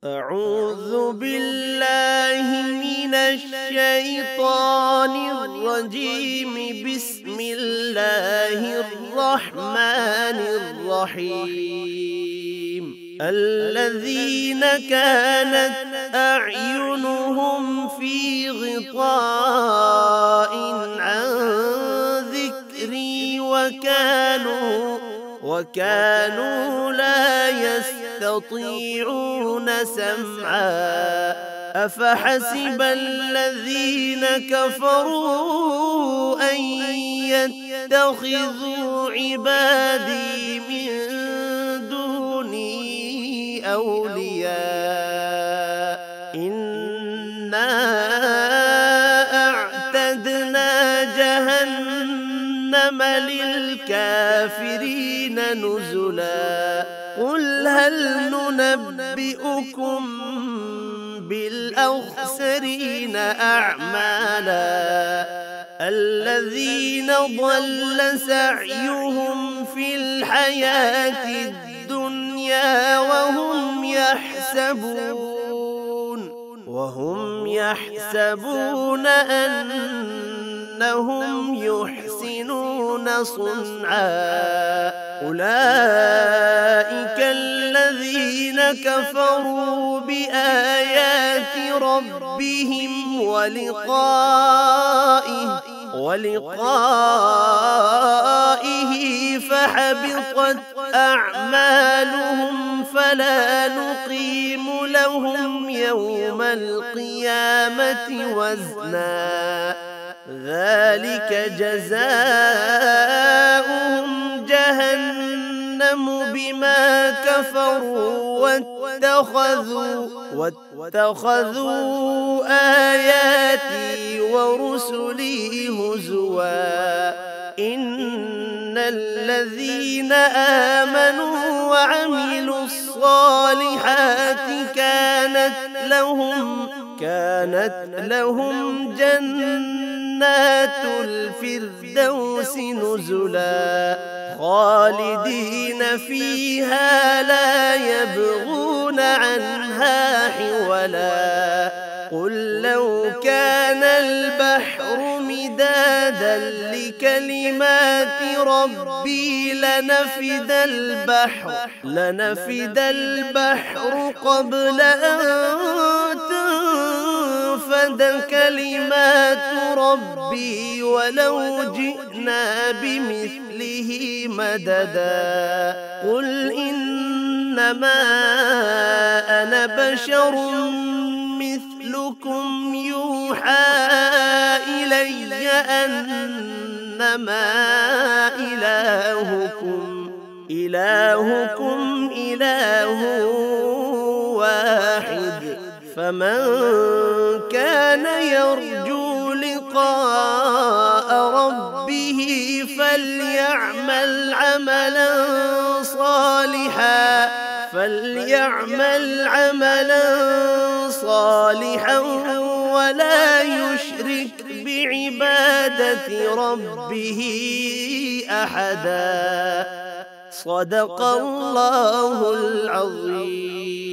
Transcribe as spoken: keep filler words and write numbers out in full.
أعوذ بالله من الشيطان الرجيم. بسم الله الرحمن الرحيم. الذين كانت أعينهم في غطاء عن ذكري وكانوا وكانوا لا يستطيعون سمعا. أفحسب الذين كفروا أن يتخذوا عبادي من دوني أولياء. إنا أعتدنا جهنم للكافرين نزلا. قل هل ننبئكم بالأخسرين أعمالا؟ الذين ضل سعيهم في الحياة الدنيا وهم يحسبون وهم يحسبون أنهم يحسنون صنعا. أولئك الذين كفروا بآيات ربهم ولقائه ولقائه فحبطت أعمالهم فلا نقيم لهم يوم القيامة وزنا. ذلك جزاؤهم جهنم بما كفروا واتخذوا واتخذوا آياتي ورسلي هزوا. إن الذين آمنوا وعملوا الصالحات كانت لهم كانت لهم جنات الفردوس نزلا خالدين فيها لا يبغون عنها حولا. قل لو كان البحر مدادا لكلمات ربي لنفد البحر لنفد البحر قبل أن تنفد كلمات ربي ولو جئنا بمثله مددا. قل إنما أنا بشر مثلكم يوحى إلي أنما إلهكم إلهكم إله واحد. فمن كان يرجو لقاء ربه فليعمل عملا صالحا فليعمل عملا صالحا ولا يشرك بعبادة ربه أحدا. صدق الله العظيم.